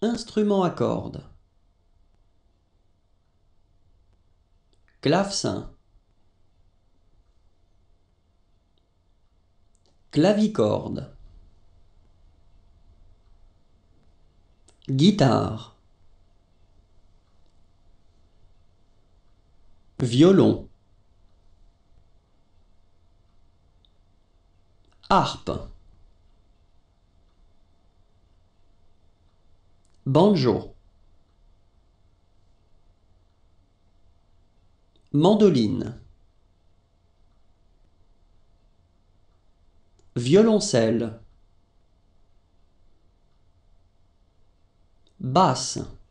Instrument à cordes. Clavecin. Clavicorde. Guitare. Violon. Harpe. Banjo. Mandoline. Violoncelle. Basse.